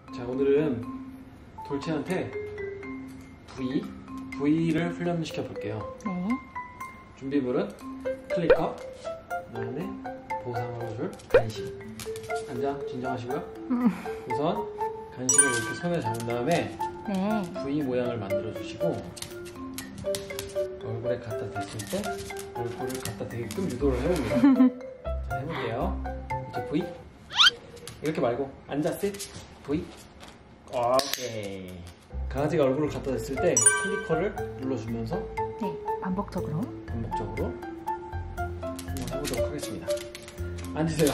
자, 오늘은 돌체한테 V를 훈련시켜 볼게요. 네. 준비물은 클리커, 그 다음에 보상으로 줄 간식. 앉아, 진정하시고요. 우선 간식을 이렇게 손에 잡은 다음에 네. V 모양을 만들어 주시고, 얼굴에 갖다 댔을 때 얼굴을 갖다 대게끔 유도를 해봅니다. 자, 해볼게요. 이제 V 이렇게 말고 앉아, sit, V. 오케이. 강아지가 얼굴을 갖다 댔을 때 클리커를 눌러주면서 네. 반복적으로 한번 해보도록 하겠습니다. 앉으세요.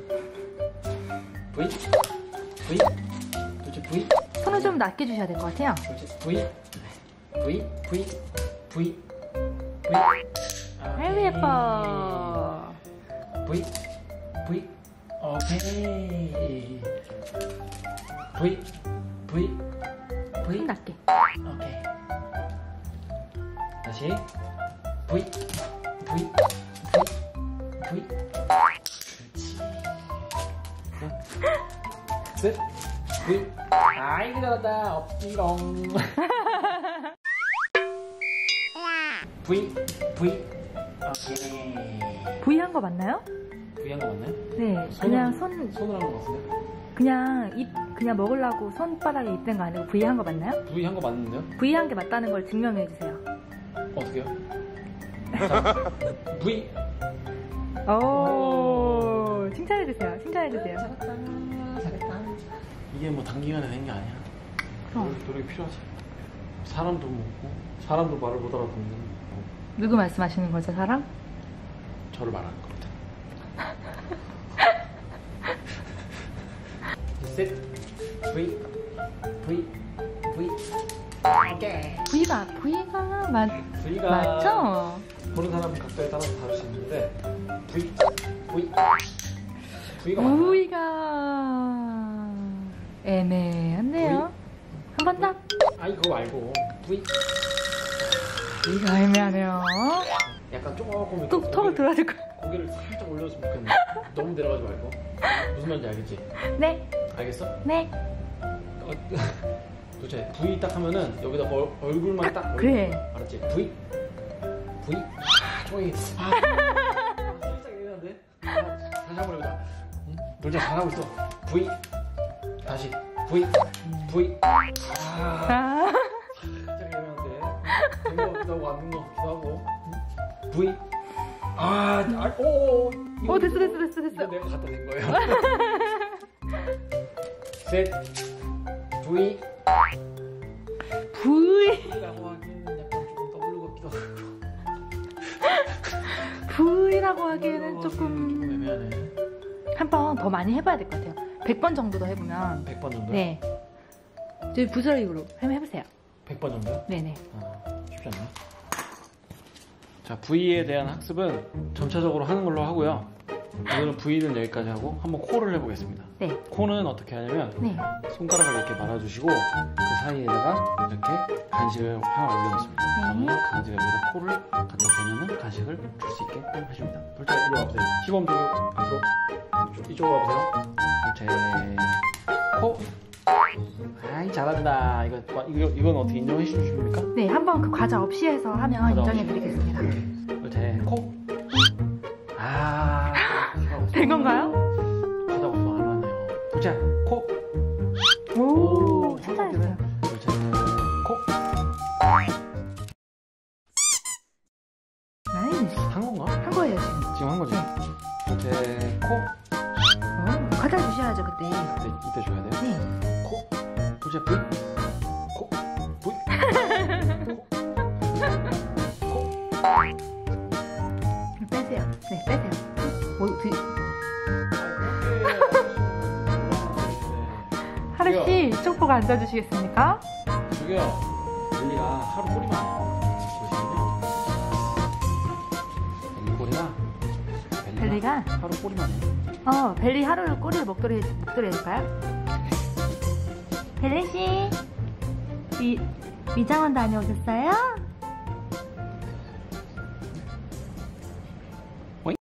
V, 도대체 V. 손을 좀 낮게 주셔야 될 것 같아요. 도대체 V. 아이고 예뻐. V, 오케이. V. 손 낮게. 오케이. 다시 V. 그렇지. 셋. V. 아이고 잘한다. 엎디롱. V. 오케이. V 한 거 맞나요? V 한 거 맞나요? 네. 그냥 손을 한 거 같은데? 그냥 그냥 먹으려고 손바닥에 입댄 거 아니고 V 한 거 맞나요? V 한 거 맞는데요? V 한 게 맞다는 걸 증명해 주세요. 어떻게요? 자, V. 오, 칭찬해 주세요. 잘했다. 이게 뭐 단기간에 된 게 아니야. 노력이 필요하지. 사람도 먹고, 사람도 말을 못 알아듣는. 누구 말씀하시는 거죠, 사람? 저를 말하는 겁니다. Sit, V. 오케이. V가 V가 맞죠? 보는 사람 각도에 따라서 다를 수 있는데 V가 맞나요? V가 애매한데요. 한 번 더. 아니 그거 말고 V가 애매하네요. 약간 조금 톡톡 들어야 될 거. 고개를 살짝 올려줬으면 좋겠는데 너무 내려가지 말고. 무슨 말인지 알겠지? 네. 알겠어? 네. 도대체 V 딱 하면은 여기다 얼굴만 딱 그래. 알았지? V. 저기 살짝 예민한데? 다시 한번 해보자. 도대체 잘하고 있어. V. 다시 V. 살짝 예민한데. 된 거 같기도 하고 안 된 거 같기도 하고. V. 오, 됐어. 이거 내가 갖다 댄 거예요. 셋. V. V라고 하기에는 약간 조금 W 같기도 하고. V라고 하기에는 조금 애매하네. 한 번 더 많이 해봐야 될 것 같아요. 100번 정도 더 해보면. 100번 정도? 네. 저희 부스러기로 한번 해보세요. 100번 정도요? 네네. 쉽지 않네. 자, V에 대한 학습은 점차적으로 하는 걸로 하고요. 오늘은 V는 여기까지 하고 한번 코를 해보겠습니다. 네. 코는 어떻게 하냐면 네. 손가락을 이렇게 말아주시고 그 사이에다가 이렇게 간식을 하나 올려놓습니다. 그러면 강아지가 여기다 코를 갖다 대면은 간식을 줄 수 있게 하십니다. 둘째, 이리 와보세요. 시범 적용 앞으로 이쪽으로 와보세요. 둘째, 코. 아이 잘한다. 이건 어떻게 인정해 주십니까? 네, 한번 그 과자 없이 해서 하면 인정해드리겠습니다. 둘째, 코. 된 건가요? 과자 없어 안 하네요. 둘째, 코. 오, 칭찬해주세요. 둘째, 코. 나이스. 한 건가? 한 거예요, 지금. 지금 한 거죠? 둘째, 코. 과자 주셔야죠, 그때. 이때 줘야 돼요? 네. 코. 둘째, V. 코. V. 빼세요. 네, 빼세요. 하루씨 이쪽 보고 앉아주시겠습니까? 저기요, 벨리가 하루 꼬리만 해요. 보시면요. 벨리가 하루 꼬리만 해요. 벨리 하루 꼬리를 목도리 해줄까요? 벨리씨, 미장원 다녀오셨어요?